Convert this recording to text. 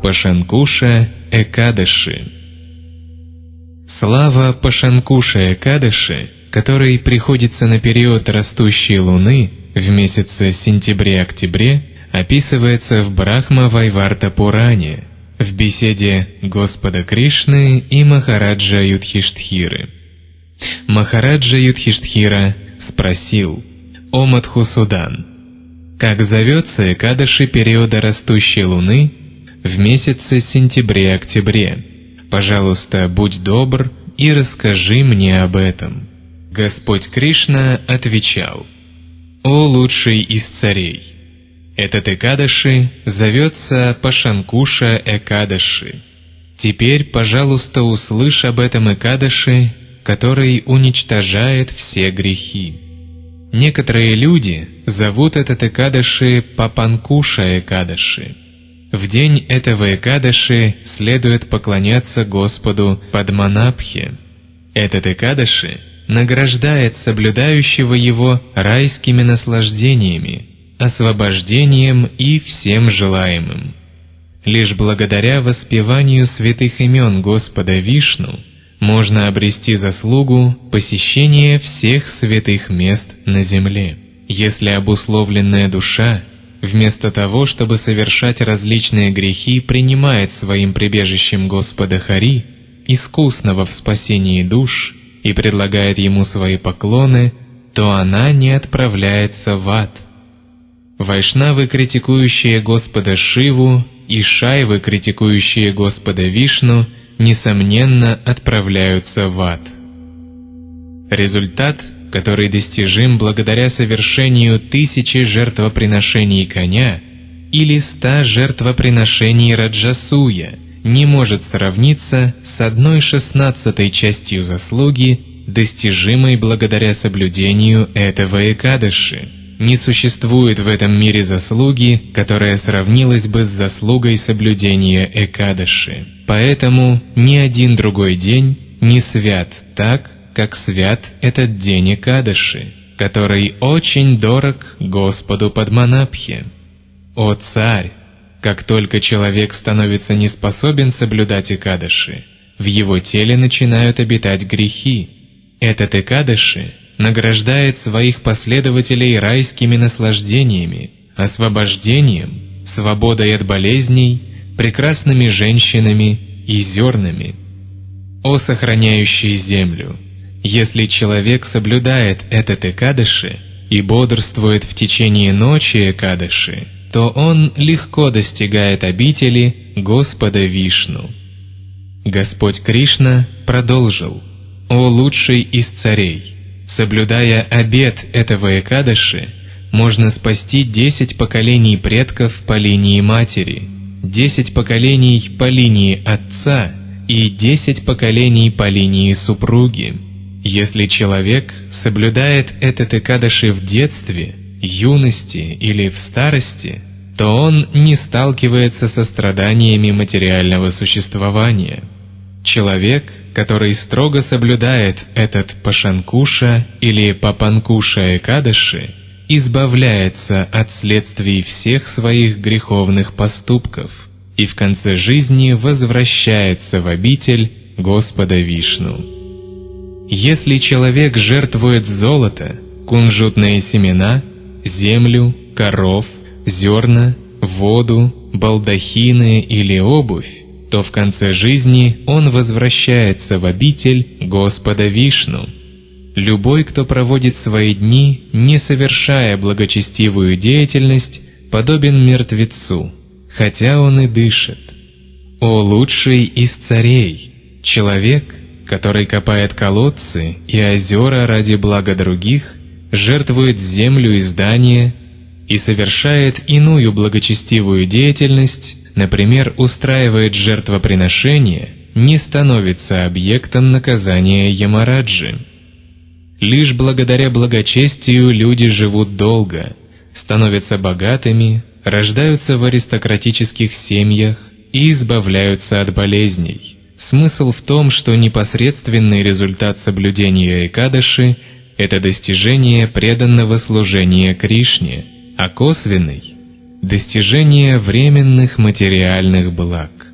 Пашанкуша Экадаши. Слава Пашанкуша Экадаши, который приходится на период растущей луны в месяце сентябре-октябре, описывается в Брахма-Вайварта Пуране, в беседе Господа Кришны и Махараджа Юдхиштхиры. Махараджа Юдхиштхира спросил: «О Мадхусудан, как зовется Экадаши периода растущей луны в месяце сентябре-октябре? Пожалуйста, будь добр и расскажи мне об этом». Господь Кришна отвечал: «О лучший из царей! Этот Экадаши зовется Пашанкуша Экадаши. Теперь, пожалуйста, услышь об этом Экадаши, который уничтожает все грехи. Некоторые люди зовут этот Экадаши Папанкуша Экадаши. В день этого Экадаши следует поклоняться Господу Падманабхе. Этот Экадаши награждает соблюдающего его райскими наслаждениями, освобождением и всем желаемым. Лишь благодаря воспеванию святых имен Господа Вишну можно обрести заслугу посещения всех святых мест на земле. Если обусловленная душа, вместо того, чтобы совершать различные грехи, принимает своим прибежищем Господа Хари, искусного в спасении душ, и предлагает Ему свои поклоны, то она не отправляется в ад. Вайшнавы, критикующие Господа Шиву, и шайвы, критикующие Господа Вишну, несомненно, отправляются в ад. Результат, который достижим благодаря совершению 1000 жертвоприношений коня или 100 жертвоприношений раджасуя, не может сравниться с 1/16 частью заслуги, достижимой благодаря соблюдению этого Экадаши. Не существует в этом мире заслуги, которая сравнилась бы с заслугой соблюдения Экадаши. Поэтому ни один другой день не свят так, как свят этот день Экадаши, который очень дорог Господу Падманабхе. О царь! Как только человек становится неспособен соблюдать Экадаши, в его теле начинают обитать грехи. Этот Экадаши награждает своих последователей райскими наслаждениями, освобождением, свободой от болезней, прекрасными женщинами и зернами. О сохраняющий землю! Если человек соблюдает этот Экадаши и бодрствует в течение ночи Экадаши, то он легко достигает обители Господа Вишну. Господь Кришна продолжил: «О лучший из царей! Соблюдая обет этого Экадаши, можно спасти 10 поколений предков по линии матери, 10 поколений по линии отца и 10 поколений по линии супруги. Если человек соблюдает этот Экадаши в детстве, юности или в старости, то он не сталкивается со страданиями материального существования. Человек, который строго соблюдает этот Пашанкуша или Папанкуша Экадаши, избавляется от следствий всех своих греховных поступков и в конце жизни возвращается в обитель Господа Вишну. Если человек жертвует золото, кунжутные семена, землю, коров, зерна, воду, балдахины или обувь, то в конце жизни он возвращается в обитель Господа Вишну. Любой, кто проводит свои дни, не совершая благочестивую деятельность, подобен мертвецу, хотя он и дышит. О лучший из царей! Человек, который копает колодцы и озера ради блага других, жертвует землю и здания и совершает иную благочестивую деятельность, например, устраивает жертвоприношение, не становится объектом наказания Ямараджи. Лишь благодаря благочестию люди живут долго, становятся богатыми, рождаются в аристократических семьях и избавляются от болезней. Смысл в том, что непосредственный результат соблюдения Экадаши – это достижение преданного служения Кришне, а косвенный достижение временных материальных благ.